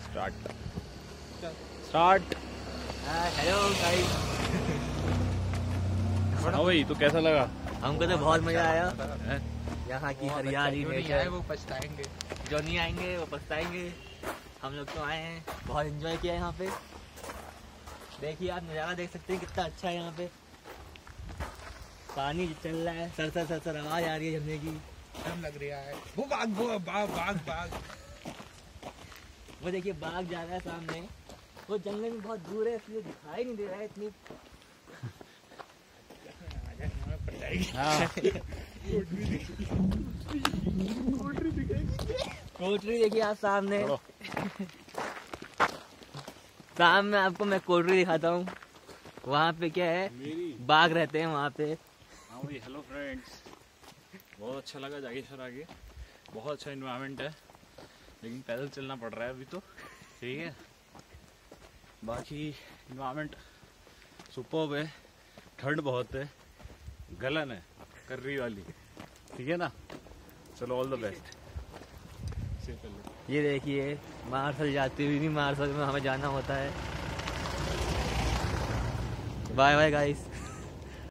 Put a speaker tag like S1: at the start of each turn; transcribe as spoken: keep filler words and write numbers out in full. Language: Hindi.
S1: Start start.
S2: Hello guys.
S1: हाँ भाई, तो कैसा लगा?
S2: हमको तो बहुत मजा आया। यहाँ की हरियाली
S3: आए वो पछताएंगे,
S2: जो नहीं आएंगे वो पछताएंगे। हम लोग तो आए हैं, बहुत एंजॉय किया यहाँ पे। देखिए आप नज़ारा देख सकते हैं कितना अच्छा है। यहाँ पे पानी चल रहा है, सर सर सर सर आवाज आ रही है झरने की।
S3: डर लग रहा है। वो बाग वो बाग बाग बाग
S2: वो देखिए बाग जा रहा है सामने। वो जंगल में बहुत दूर है इसलिए दिखाई नहीं दे रहा है इतनी। कोटरी देखिए आप सामने। सामने आपको मैं कोटरी दिखाता हूँ। वहाँ पे क्या है, बाघ रहते हैं वहाँ पे।
S1: हाँ भाई, हेलो फ्रेंड्स। बहुत अच्छा लगा जागेश्वर आके। बहुत अच्छा इन्वायरमेंट है, लेकिन पैदल चलना पड़ रहा है अभी तो। ठीक है, बाकी इन्वायरमेंट सुपर्ब है। ठंड बहुत है, गलन है कर्री वाली। ठीक है ना, चलो ऑल द बेस्ट।
S2: ये देखिए मार्शल जाती हुई, नहीं मार्शल में हमें जाना होता है। Bye bye guys.